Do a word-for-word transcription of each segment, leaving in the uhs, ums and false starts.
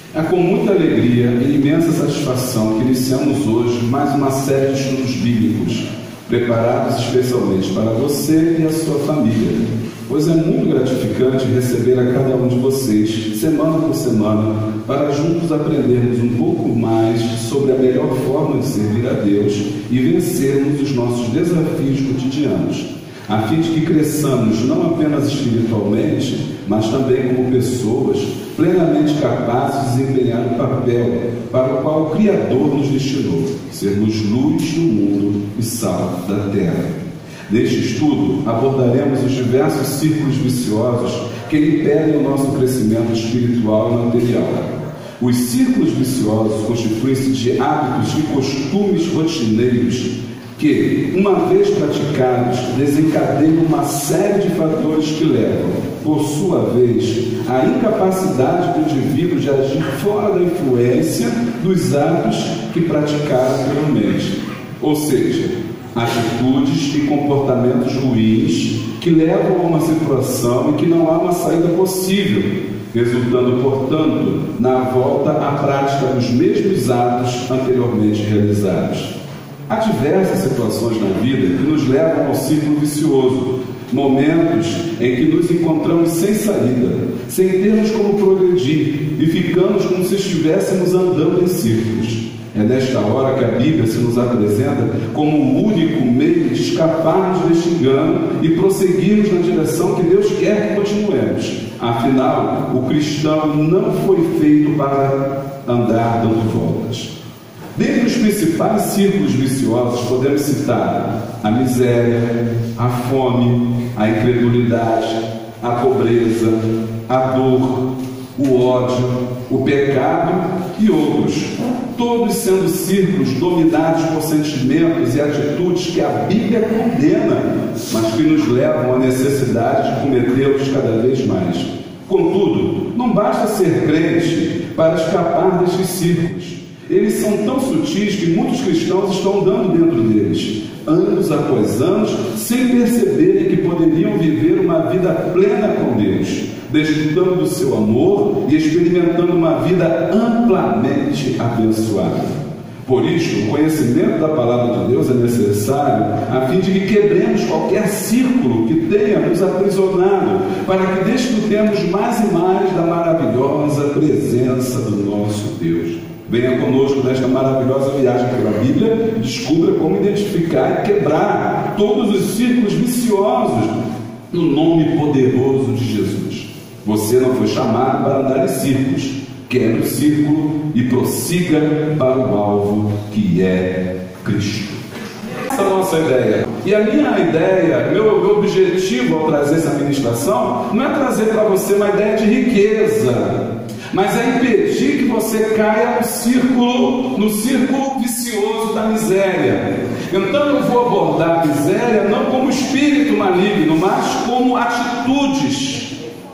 É com muita alegria e imensa satisfação que iniciamos hoje mais uma série de estudos bíblicos, preparados especialmente para você e a sua família, pois é muito gratificante receber a cada um de vocês, semana por semana, para juntos aprendermos um pouco mais sobre a melhor forma de servir a Deus e vencermos os nossos desafios cotidianos, a fim de que cresçamos não apenas espiritualmente, mas também como pessoas plenamente capazes de desempenhar o papel para o qual o Criador nos destinou, sermos luz do mundo e sal da terra. Neste estudo, abordaremos os diversos círculos viciosos que impedem o nosso crescimento espiritual e material. Os círculos viciosos constituem-se de hábitos e costumes rotineiros que, uma vez praticados, desencadeiam uma série de fatores que levam, por sua vez, à incapacidade do indivíduo de agir fora da influência dos atos que praticaram anteriormente. Ou seja, atitudes e comportamentos ruins que levam a uma situação em que não há uma saída possível, resultando, portanto, na volta à prática dos mesmos atos anteriormente realizados. Há diversas situações na vida que nos levam ao círculo vicioso, momentos em que nos encontramos sem saída, sem termos como progredir e ficamos como se estivéssemos andando em círculos. É nesta hora que a Bíblia se nos apresenta como o único meio de escaparmos deste engano e prosseguirmos na direção que Deus quer que continuemos. Afinal, o cristão não foi feito para andar dando voltas. Dentre os principais círculos viciosos podemos citar a miséria, a fome, a incredulidade, a pobreza, a dor, o ódio, o pecado e outros, todos sendo círculos dominados por sentimentos e atitudes que a Bíblia condena, mas que nos levam à necessidade de cometê-los cada vez mais. Contudo, não basta ser crente para escapar destes círculos. Eles são tão sutis que muitos cristãos estão andando dentro deles, anos após anos, sem perceberem que poderiam viver uma vida plena com Deus, desfrutando do seu amor e experimentando uma vida amplamente abençoada. Por isso, o conhecimento da palavra de Deus é necessário a fim de que quebremos qualquer círculo que tenha nos aprisionado, para que desfrutemos mais e mais da maravilhosa presença do nosso Deus. Venha conosco nesta maravilhosa viagem pela Bíblia e descubra como identificar e quebrar todos os círculos viciosos no nome poderoso de Jesus. Você não foi chamado para andar em círculos. Quebre o círculo e prossiga para o alvo que é Cristo. Essa é a nossa ideia. E a minha ideia, meu, meu objetivo ao trazer essa ministração não é trazer para você uma ideia de riqueza, mas é impedir que você caia no círculo, no círculo vicioso da miséria. Então eu vou abordar a miséria não como espírito maligno, mas como atitudes,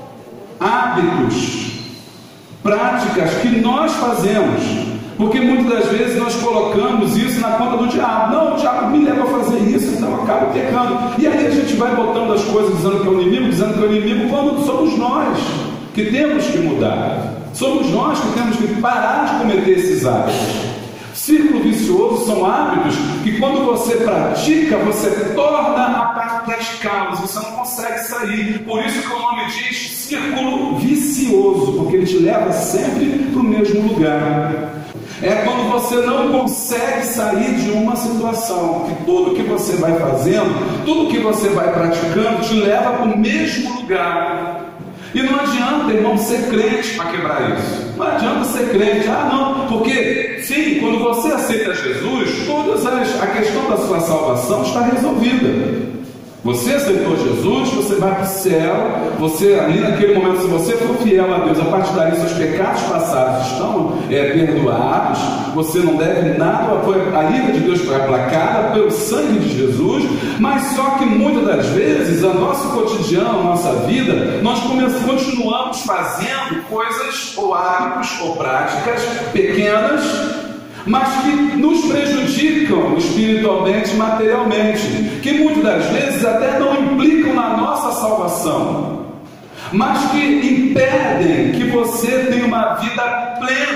hábitos, práticas que nós fazemos, porque muitas das vezes nós colocamos isso na conta do diabo. Não, o diabo me leva a fazer isso, então eu acabo pecando. E aí a gente vai botando as coisas dizendo que é o inimigo, dizendo que é o inimigo, quando somos nós que temos que mudar. Somos nós que temos que parar de cometer esses hábitos. Círculo vicioso são hábitos que, quando você pratica, você torna a praticá-los, você não consegue sair. Por isso que o nome diz círculo vicioso, porque ele te leva sempre para o mesmo lugar. É quando você não consegue sair de uma situação, que tudo que você vai fazendo, tudo que você vai praticando, te leva para o mesmo lugar. E não adianta, irmão, ser crente para quebrar isso. Não adianta ser crente. Ah, não, porque, sim, quando você aceita Jesus, todas as, a questão da sua salvação está resolvida. Você aceitou Jesus, você vai para o céu, você ali naquele momento, se você for fiel a Deus, a partir daí seus pecados passados estão é, perdoados, você não deve nada, a ira de Deus foi aplacada pelo sangue de Jesus, mas só que muitas das vezes, a nosso cotidiano, a nossa vida, nós continuamos fazendo coisas ou hábitos ou práticas pequenas, mas que nos prejudicam espiritualmente e materialmente, que muitas das vezes até não implicam na nossa salvação, mas que impedem que você tenha uma vida plena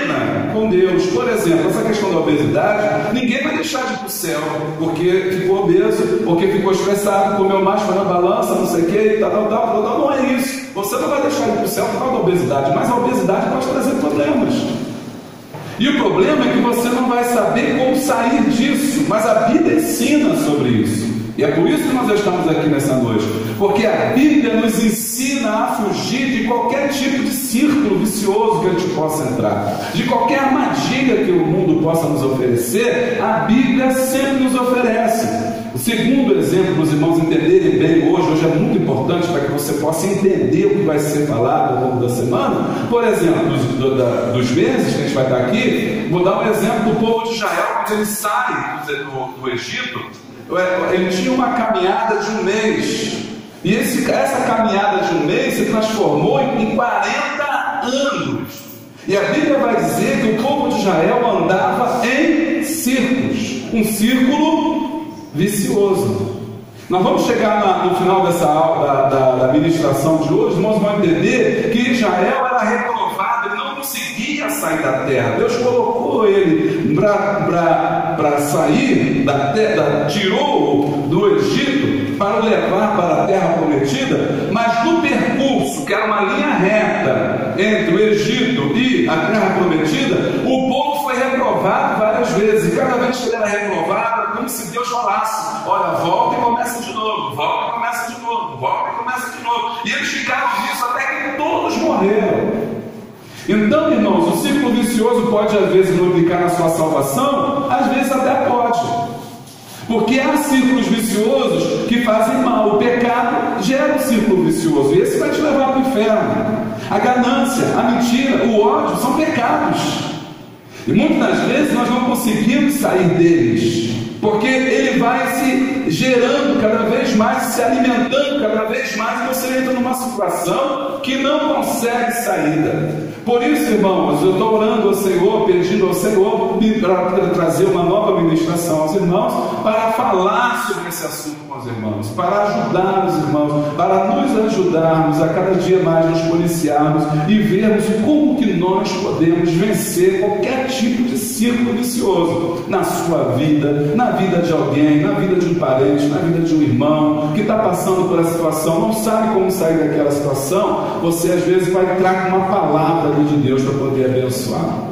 Deus. Por exemplo, essa questão da obesidade, ninguém vai deixar de ir para o céu porque ficou obeso, porque ficou estressado, comeu mais, foi na balança, não sei o que, tal, tal, tal, tal, tal. Não é isso. Você não vai deixar de ir para o céu por causa da obesidade, mas a obesidade pode trazer problemas. E o problema é que você não vai saber como sair disso, mas a Bíblia ensina sobre isso. E é por isso que nós estamos aqui nessa noite, porque a Bíblia nos ensina a fugir de qualquer tipo de círculo vicioso que a gente possa entrar, de qualquer armadilha que o mundo possa nos oferecer. A Bíblia sempre nos oferece. O segundo exemplo para os irmãos entenderem bem hoje, hoje é muito importante para que você possa entender o que vai ser falado ao longo da semana. Por exemplo, dos, do, da, dos meses que a gente vai estar aqui, vou dar um exemplo do povo de Israel quando ele sai do, do Egito. Ele tinha uma caminhada de um mês, e esse, essa caminhada de um mês se transformou em quarenta anos. E a Bíblia vai dizer que o povo de Israel andava em círculos, um círculo vicioso. Nós vamos chegar na, no final dessa aula, da, da, da ministração de hoje, nós vamos entender que Israel era reprovado, ele não conseguia sair da terra. Deus colocou ele para sair da terra, tirou do Egito para o levar para a terra prometida, mas no percurso, que era uma linha reta entre o Egito e a terra prometida, o povo foi reprovado várias vezes, e cada vez que ele era reprovado, era como se Deus falasse: olha, volta e começa de novo, volta e começa de novo, volta e começa de novo. E eles ficaram nisso até que todos morreram. Então, irmãos, o círculo vicioso pode às vezes não implicar na sua salvação, às vezes até pode, porque há círculos viciosos que fazem mal. O pecado gera um círculo vicioso, e esse vai te levar para o inferno. A ganância, a mentira, o ódio são pecados, e muitas das vezes nós não conseguimos sair deles, porque ele vai se gerando cada vez mais, se alimentando cada vez mais, e você entra numa situação que não consegue saída. Por isso, irmãos, eu estou orando ao Senhor, pedindo ao Senhor para trazer uma nova ministração aos irmãos, para falar sobre esse assunto com os irmãos, para ajudar os irmãos, para nos ajudarmos a cada dia mais nos policiarmos e vermos como que nós podemos vencer qualquer tipo de círculo vicioso na sua vida, na vida de alguém, na vida de um parente, na vida de um irmão que está passando por essa situação, não sabe como sair daquela situação. Você às vezes vai entrar com uma palavra de Deus para poder abençoar.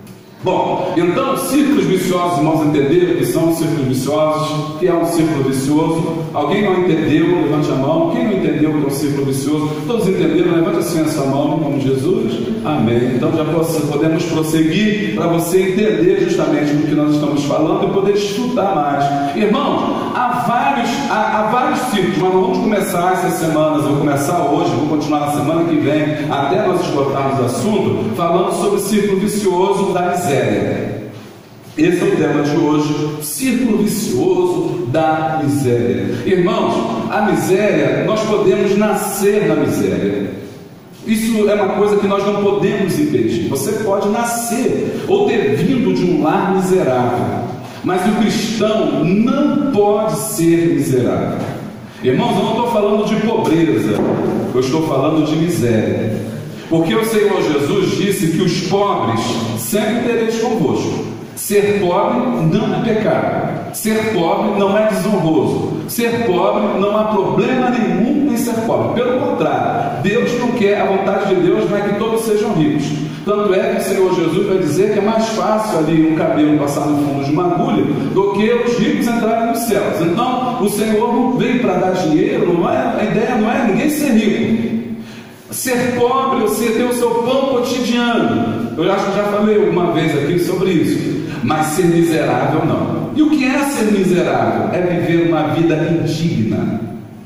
Bom, então, círculos viciosos, irmãos, entenderam que são círculos viciosos, que é um círculo vicioso. Alguém não entendeu? Levante a mão. Quem não entendeu que é um círculo vicioso? Todos entenderam? Levante assim a sua mão, em nome de Jesus. Amém. Então já podemos prosseguir para você entender justamente o que nós estamos falando e poder desfrutar mais. Irmãos, há vários, há, há vários círculos, mas nós vamos começar essas semanas, eu vou começar hoje, vou continuar na semana que vem, até nós esgotarmos o assunto, falando sobre o círculo vicioso da miséria. Esse é o tema de hoje, círculo vicioso da miséria. Irmãos, a miséria, nós podemos nascer na miséria. Isso é uma coisa que nós não podemos impedir. Você pode nascer ou ter vindo de um lar miserável, mas o cristão não pode ser miserável. Irmãos, eu não estou falando de pobreza, eu estou falando de miséria. Porque o Senhor Jesus disse que os pobres sempre tereis convosco. Ser pobre não é pecado, ser pobre não é desonroso, ser pobre não há problema nenhum em ser pobre. Pelo contrário, Deus não quer, a vontade de Deus não é que todos sejam ricos. Tanto é que o Senhor Jesus vai dizer que é mais fácil ali um cabelo passar no fundo de uma agulha do que os ricos entrarem nos céus. Então o Senhor não veio para dar dinheiro, não é, a ideia não é ninguém ser rico. Ser pobre, você ter o seu pão cotidiano, eu acho que já falei alguma vez aqui sobre isso, mas ser miserável não. E o que é ser miserável? É viver uma vida indigna.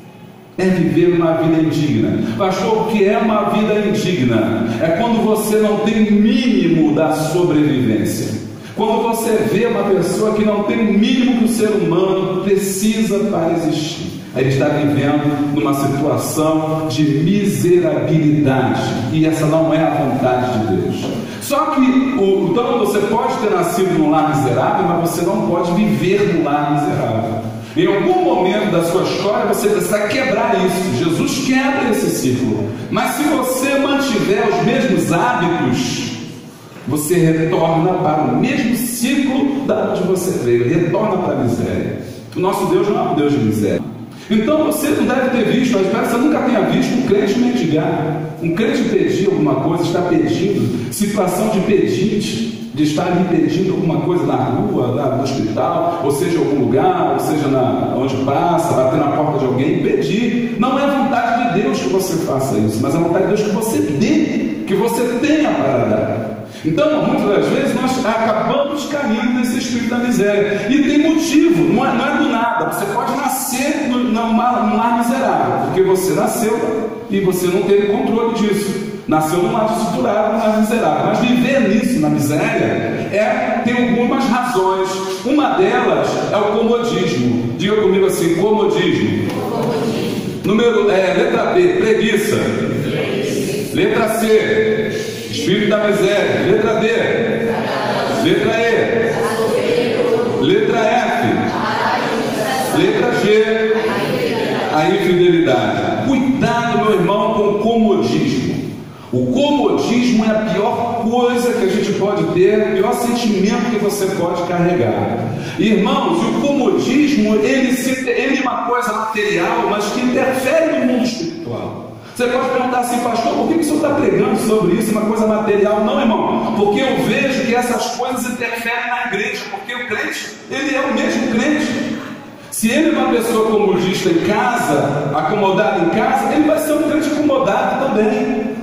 É viver uma vida indigna. Pastor, o que é uma vida indigna? É quando você não tem mínimo da sobrevivência. Quando você vê uma pessoa que não tem o mínimo que o ser humano precisa para existir. Ele está vivendo numa situação de miserabilidade, e essa não é a vontade de Deus. Só que, o, então você pode ter nascido num lar miserável, mas você não pode viver num lar miserável. Em algum momento da sua história você precisa quebrar isso. Jesus quebra esse círculo. Mas se você mantiver os mesmos hábitos, você retorna para o mesmo ciclo da onde você veio, retorna para a miséria. O nosso Deus não é um Deus de miséria. Então você não deve ter visto, eu espero que você nunca tenha visto um crente mendigar, um crente pedir alguma coisa, estar pedindo, situação de pedinte, de estar ali pedindo alguma coisa na rua, na, no hospital, ou seja, em algum lugar, ou seja, na, onde passa, bater na porta de alguém e pedir. Não é vontade de Deus que você faça isso, mas é vontade de Deus que você dê, que você tenha para dar. Então, muitas das vezes, nós acabamos caindo nesse espírito da miséria. E tem motivo, não é, não é do nada. Você pode nascer num lar miserável, porque você nasceu e você não teve controle disso. Nasceu num lar estruturado, num lar miserável. Mas viver nisso, na miséria, é, tem algumas razões. Uma delas é o comodismo. Diga comigo assim, comodismo. comodismo. Número, é, letra B, preguiça. preguiça. Letra C, espírito da miséria. Letra D, letra E, letra F, letra G, a infidelidade. Cuidado, meu irmão, com o comodismo. O comodismo é a pior coisa que a gente pode ter, o pior sentimento que você pode carregar. Irmãos, o comodismo, ele, se, ele é uma coisa material, mas que interfere no mundo espiritual. Você pode perguntar assim, pastor, por que o senhor está pregando sobre isso, uma coisa material? Não, irmão, porque eu vejo que essas coisas interferem na igreja, porque o crente, ele é o mesmo crente. Se ele é uma pessoa comodista em casa, acomodado em casa, ele vai ser um crente acomodado também.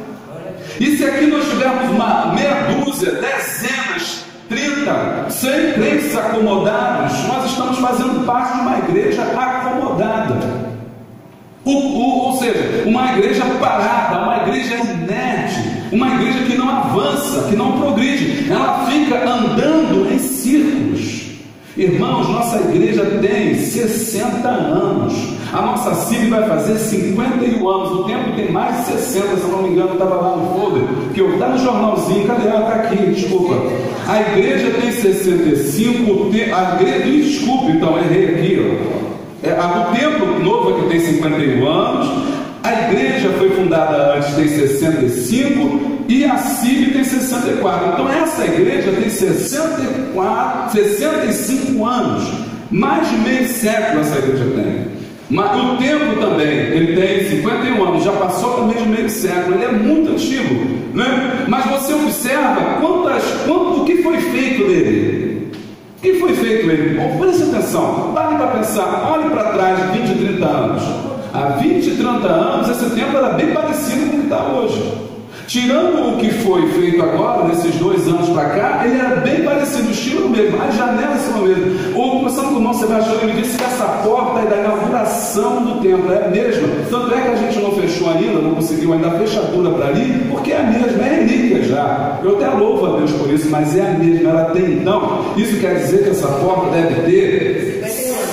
E se aqui nós tivermos uma meia dúzia, dezenas, trinta, cem crentes acomodados, nós estamos fazendo parte de uma igreja acomodada. O, o, ou seja, uma igreja parada, uma igreja inerte, uma igreja que não avança, que não progride, ela fica andando em círculos. Irmãos, nossa igreja tem sessenta anos, a nossa C I B vai fazer cinquenta e um anos, o tempo tem mais de sessenta, se eu não me engano, estava lá no folder, que eu, está no jornalzinho, cadê ela? Está aqui, desculpa. A igreja tem sessenta e cinco, a igreja, desculpa, então, errei aqui, ó. É, o templo novo é que tem cinquenta e um anos, a igreja foi fundada antes, tem sessenta e cinco, e a C I B tem sessenta e quatro. Então essa igreja tem sessenta e quatro, sessenta e cinco anos, mais de meio século essa igreja tem. Mas o templo também, ele tem cinquenta e um anos, já passou também de meio século, ele é muito antigo, né? Mas você observa quantas, quanto, o que foi feito nele. O que foi feito nele? Bom, preste atenção, pare para pensar, olhe para trás de vinte, trinta anos. Há vinte, trinta anos, esse tempo era bem parecido com o que está hoje. Tirando o que foi feito agora, nesses dois anos para cá, ele era bem parecido, o estilo mesmo, as janelas são o mesmo. Ou começando com o irmão Sebastião, ele me disse que essa porta é da inauguração do templo, é a mesma. Tanto é que a gente não fechou ainda, não conseguiu ainda a fechadura para ali, porque é a mesma, é relíquia já. Eu até louvo a Deus por isso, mas é a mesma, ela tem então. Isso quer dizer que essa porta deve ter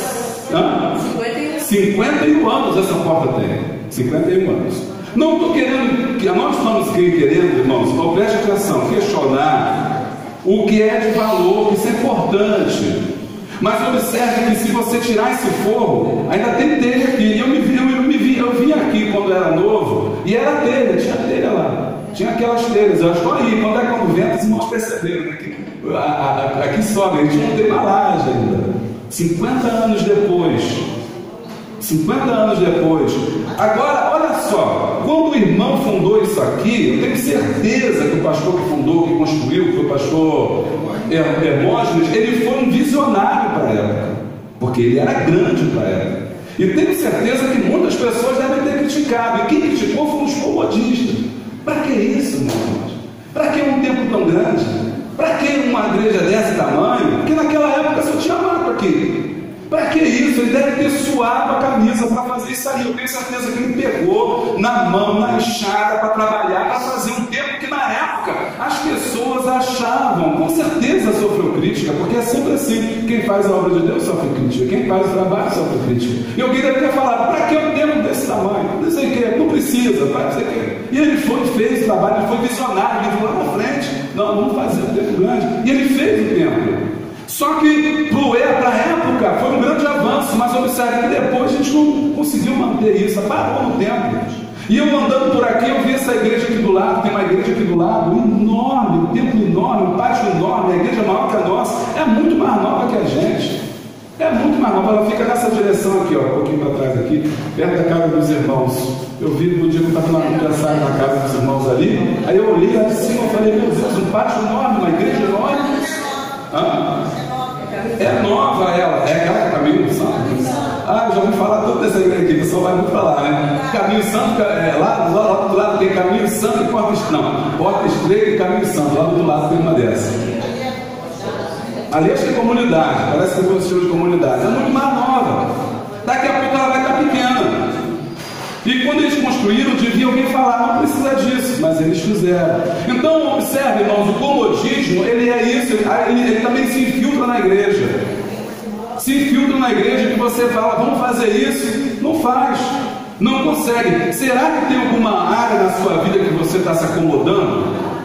cinquenta e um anos, essa porta tem. cinquenta e um anos. Não estou querendo, nós estamos querendo, irmãos, então preste atenção, questionar o que é de valor, isso é importante. Mas observe que se você tirar esse forro, ainda tem telha aqui. Eu me vi, eu me vi, eu vim aqui quando era novo, e era telha, tinha telha lá. Tinha aquelas telhas, eu estou aí, quando é quando vento, os irmãos perceberam, né? Que, a, a, aqui sobe, a gente não tem malagem ainda. cinquenta anos depois. cinquenta anos depois. Agora, olha só, quando o irmão fundou isso aqui, eu tenho certeza que o pastor que fundou, que construiu, que foi o pastor Hermógenes, ele foi um visionário para a época, porque ele era grande para a época. E tenho certeza que muitas pessoas devem ter criticado, e quem criticou foram os comodistas. Para que isso, meu irmão? Para que um templo tão grande? Para que uma igreja desse tamanho? Porque naquela época só tinha mato aqui. Para que isso? Ele deve ter suado a camisa para fazer isso aí. Eu tenho certeza que ele pegou na mão, na enxada para trabalhar, para fazer um tempo que na época as pessoas achavam, com certeza sofreu crítica, porque é sempre assim, quem faz a obra de Deus sofre crítica, quem faz o trabalho sofre crítica. E alguém deve ter falado, para que um tempo desse tamanho? Não sei o que, não precisa, não sei o que. E ele foi, fez o trabalho, ele foi visionário, ele viu lá na frente, não, vamos fazer um tempo grande. E ele fez o templo. Só que para a época foi um grande avanço, mas observe que depois a gente não conseguiu manter isso, parou no tempo. E eu andando por aqui, eu vi essa igreja aqui do lado, tem uma igreja aqui do lado, enorme, um templo enorme, É muito mais nova, ela fica nessa direção aqui, ó, um pouquinho para trás aqui, perto da casa dos irmãos. Eu vi no dia que eu estava na aniversário na casa dos irmãos ali, aí eu olhei lá de cima e falei, meu Deus, um pátio enorme, uma igreja enorme. Hã? É nova ela, é aquela que Caminho Santo. Ah, eu já ouvi falar toda essa igreja aqui, o pessoal vai muito falar, né? Caminho Santo, é, lá, lá, lá do outro lado tem Caminho Santo e Porta Estreita. Não, Porta Estreita e Caminho Santo, lá do outro lado tem uma dessas. Ali acho que é comunidade, parece que tem um estilo de comunidade. É muito mais nova. Daqui a pouco ela vai estar pequena. E quando eles construíram, devia alguém falar, não precisa disso, mas eles fizeram. Então, observe, irmãos, o comodismo, ele é isso, ele, ele, ele também se infiltra na igreja. Se infiltra na igreja que você fala, vamos fazer isso, não faz, não consegue. Será que tem alguma área na sua vida que você está se acomodando?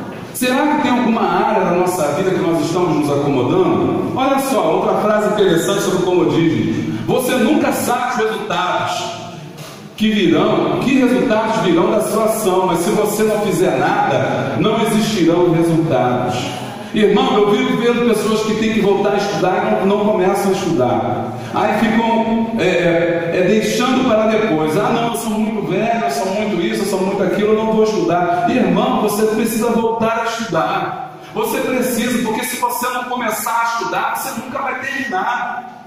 Será que tem alguma área da nossa vida que nós estamos nos acomodando? Olha só, outra frase interessante sobre o comodismo. Você nunca sabe os resultados que virão, que resultados virão da sua ação, mas se você não fizer nada, não existirão resultados. Irmão, eu vivo vendo pessoas que têm que voltar a estudar e não, não começam a estudar. Aí ficam é, é, deixando para depois. Ah, não, eu sou muito velho, eu sou muito isso, eu sou muito aquilo, eu não vou estudar. Irmão, você precisa voltar a estudar. Você precisa, porque se você não começar a estudar, você nunca vai terminar.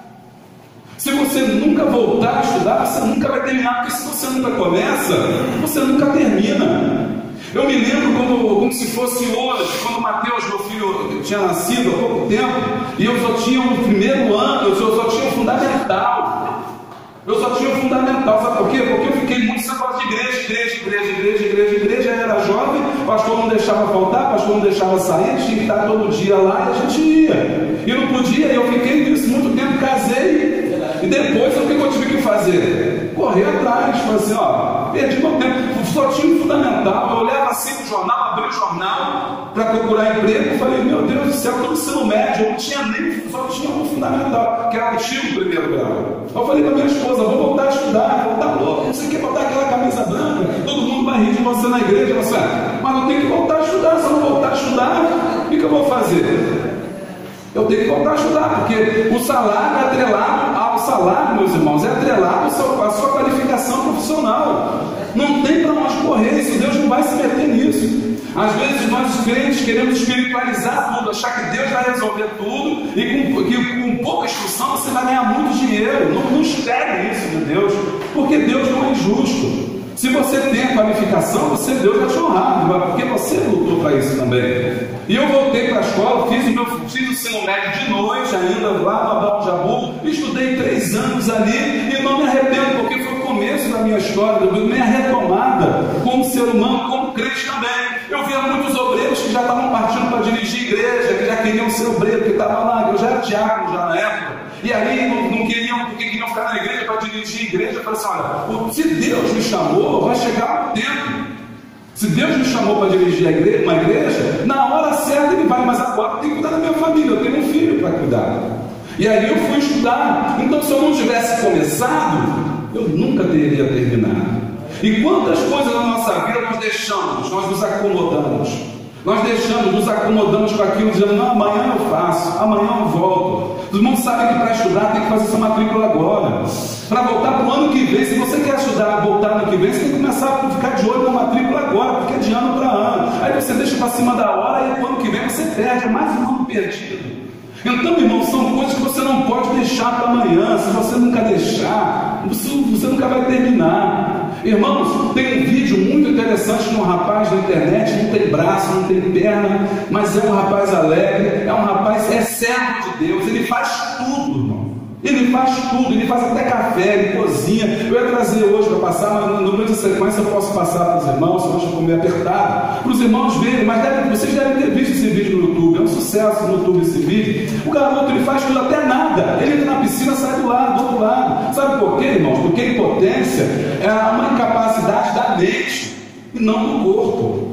Se você nunca voltar a estudar, você nunca vai terminar, porque se você nunca começa, você nunca termina. Eu me lembro como, como se fosse hoje, quando o Mateus, meu filho, tinha nascido há pouco tempo, e eu só tinha o primeiro ano, eu só, só tinha o fundamental. Eu só tinha o fundamental, sabe por quê? Porque eu fiquei muito sacado de igreja, igreja, igreja, igreja, igreja, igreja, eu era jovem, o pastor não deixava faltar, o pastor não deixava sair, tinha que estar todo dia lá e a gente ia. E não podia, eu fiquei nisso muito tempo, casei. E depois, o que eu tive que fazer? Correr atrás, falei assim, ó, perdi meu tempo, só tinha um fundamental, eu olhava assim no jornal, abri o jornal para procurar emprego, e falei, meu Deus do céu, todo ensino médio, eu não tinha nem, só tinha um fundamental, que era o tiro do primeiro grau. Eu falei para minha esposa, vou voltar a estudar, vou voltar louco, não sei o que, botar aquela camisa branca, todo mundo vai rir de você na igreja, você, mas eu tenho que voltar a estudar, se eu não voltar a estudar, o que, que eu vou fazer? Eu tenho que voltar a estudar, porque o salário é atrelado ao salário, meus irmãos, é atrelado à sua qualificação profissional. Não tem para onde correr, isso Deus não vai se meter nisso. Às vezes nós crentes queremos espiritualizar tudo, achar que Deus vai resolver tudo e com, que, com pouca instrução você vai ganhar muito dinheiro. Não, não espere isso de Deus, porque Deus não é injusto. Se você tem a qualificação, você Deus vai te honrar, porque você lutou para isso também. E eu voltei para a escola, fiz o meu fiz o ensino médio de noite, ainda lá no Abraão Jabu, estudei três anos ali e não me arrependo, porque foi o começo da minha história, da minha retomada como ser humano, como crente também. Eu via muitos obreiros que já estavam partindo para dirigir igreja, que já queriam ser obreiro, que estavam lá, eu já era diácono já na época. E aí não, não queriam, porque queriam ficar na igreja para dirigir a igreja. Eu falei assim, olha, se Deus me chamou, vai chegar um tempo. Se Deus me chamou para dirigir a igreja, uma igreja, na hora certa ele vai, mas agora eu tenho que cuidar da minha família, eu tenho um filho para cuidar. E aí eu fui estudar. Então se eu não tivesse começado, eu nunca teria terminado. E quantas coisas na nossa vida nós deixamos, nós nos acomodamos. Nós deixamos, nos acomodamos com aquilo, dizendo, não, amanhã eu faço, amanhã eu volto. Os irmãos sabem que para estudar tem que fazer sua matrícula agora. Para voltar para o ano que vem, se você quer estudar, voltar no ano que vem, você tem que começar a ficar de olho na matrícula agora, porque é de ano para ano. Aí você deixa para cima da hora e o ano que vem você perde, é mais um ano perdido. Então, irmãos, são coisas que você não pode deixar para amanhã. Se você nunca deixar, você, você nunca vai terminar. Irmãos, tem um vídeo muito interessante de um rapaz na internet, não tem braço, não tem perna, mas é um rapaz alegre, é um rapaz, é servo de Deus, ele faz tudo, irmão. Ele faz tudo, ele faz até café, ele cozinha. Eu ia trazer hoje para passar, mas no meio da sequência eu posso passar para os irmãos, se nós for meio apertado, para os irmãos verem, mas deve, vocês devem ter visto esse vídeo no YouTube, é um sucesso no YouTube esse vídeo. O garoto ele faz tudo, até nada, ele entra na piscina, sai do lado, do outro lado. Sabe por quê, irmãos? Porque a impotência é uma incapacidade da mente e não do corpo.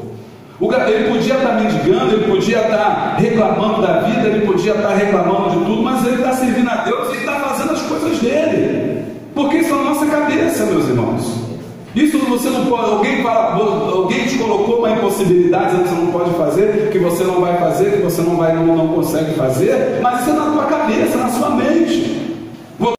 Ele podia estar mendigando, ele podia estar reclamando da vida, ele podia estar reclamando de tudo, mas ele está servindo a Deus e está fazendo as coisas dele, porque isso é a nossa cabeça, meus irmãos. Isso você não pode, alguém fala, alguém te colocou uma impossibilidade que você não pode fazer, que você não vai fazer, que você não vai, não, não consegue fazer, mas isso é na tua cabeça, na sua mente.